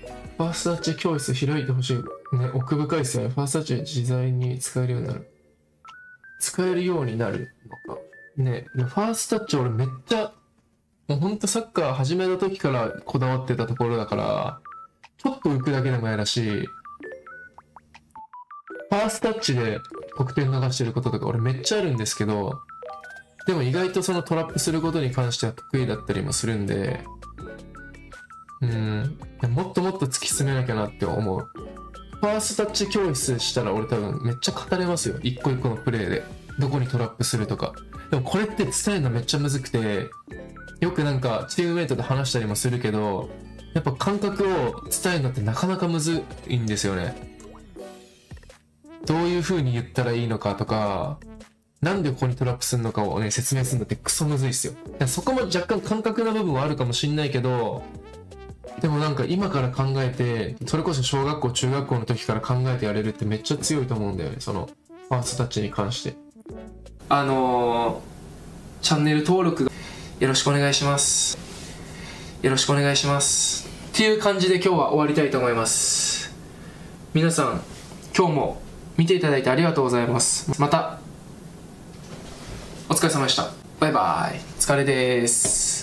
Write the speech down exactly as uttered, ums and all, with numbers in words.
ファーストタッチ教室開いてほしい。ね、奥深いですよね。ファーストタッチ自在に使えるようになる。使えるようになるのか。ね、ファーストタッチ俺めっちゃ、もうほんとサッカー始めた時からこだわってたところだから、ちょっと浮くだけでも嫌だし、ファーストタッチで得点流してることとか俺めっちゃあるんですけど、でも意外とそのトラップすることに関しては得意だったりもするんで、うん、もっともっと突き進めなきゃなって思う。ファーストタッチ教室したら俺多分めっちゃ語れますよ。一個一個のプレーで。どこにトラップするとか。でもこれって伝えるのめっちゃむずくて、よくなんかチームメイトで話したりもするけど、やっぱ感覚を伝えるのってなかなかむずいんですよね。どういう風に言ったらいいのかとか、なんでここにトラップするのかをね、説明するのってクソむずいっすよ。そこも若干感覚な部分はあるかもしんないけど、でもなんか今から考えて、それこそ小学校、中学校の時から考えてやれるってめっちゃ強いと思うんだよね、そのファーストタッチに関して。あのー、チャンネル登録よろしくお願いします。よろしくお願いします。っていう感じで今日は終わりたいと思います。皆さん、今日も見ていただいてありがとうございます。また、お疲れ様でした。バイバイ。お疲れです。